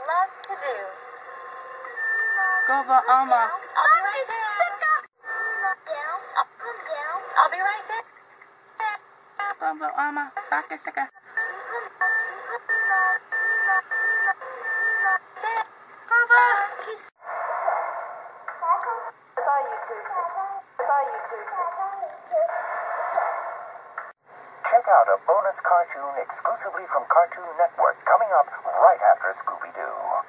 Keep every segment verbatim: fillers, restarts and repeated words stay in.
love to do. Go for Alma. I'll be right there. Down. I'll come down. I'll be right there. Go for Alma. Back a second. Check out a bonus cartoon exclusively from Cartoon Network coming up right after Scooby-Doo.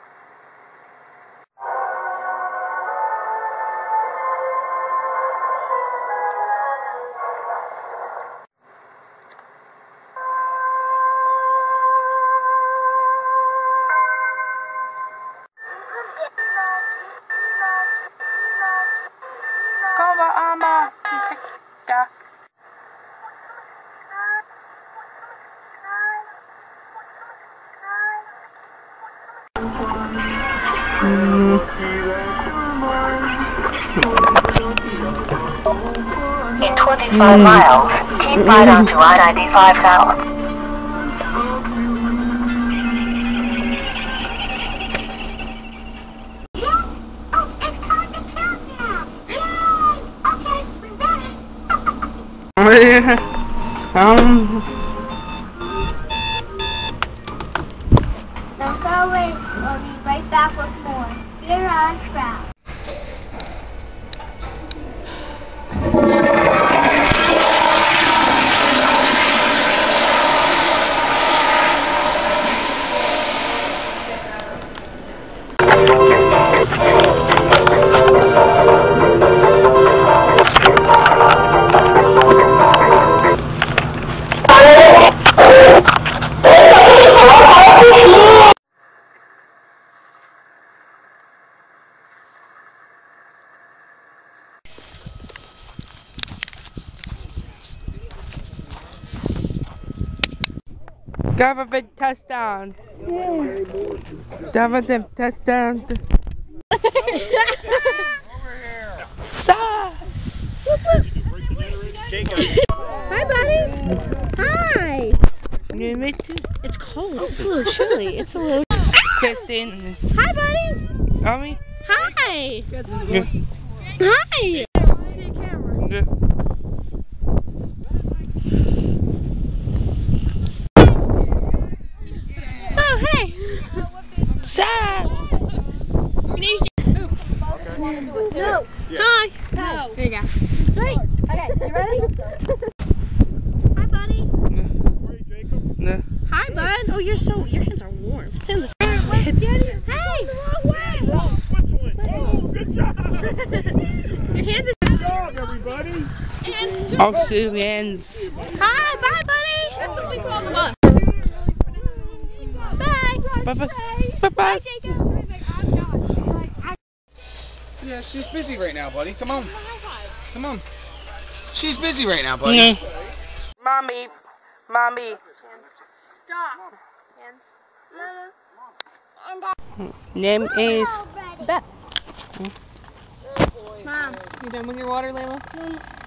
Go for Alma. Jessica. In twenty-five miles, keep right onto I ninety-five south. um. Don't go away. We'll be right back with more. You're on Sprout. Government touchdown. Yeah. Government touchdown. Stop. Hi, buddy. Hi. You miss it? It's cold. It's a little chilly. It's a little. Kissing. Hi, buddy. Mommy. Hi. Yeah. Hi. See a camera. Yeah. Oh, hey. Stop. No. Hi. No. There you go. Sweet. Okay, you ready? Hi, buddy. No. Hi, bud. Oh, you're so. Your hands are warm. It sounds like. It's, hey. The wrong way. Oh, Switzerland. Oh, good job. Your hands are. Good job, everybody. Oh, Susan's. Hi, bye, buddy. That's what we call the bus. Bye. Bye bye. Bye bye. Yeah, she's busy right now, buddy. Come on. Come on. She's busy right now, buddy. Yeah. Mommy. Mommy. Stop. Hands. Name is Beth. Mom, you done with your water, Layla?